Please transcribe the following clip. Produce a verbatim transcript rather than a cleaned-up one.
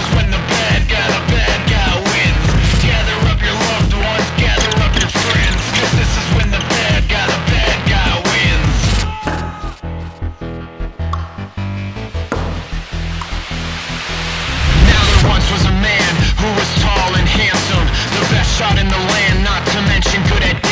is when the bad guy, the bad guy wins. Gather up your loved ones, gather up your friends, 'cause this is when the bad guy, the bad guy wins. Now there once was a man who was tall and handsome, the best shot in the land, not to mention good at